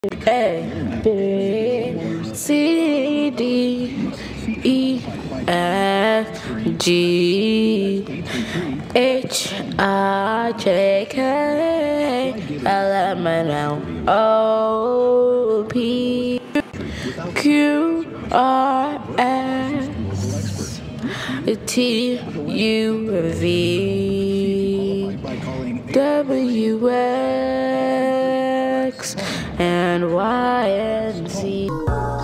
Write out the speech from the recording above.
A, B, C, D, E, F, G, H, I, J, K, L, M, N, N, O, P, Q, R, S, T, U, V, W, X, and Y, and Z.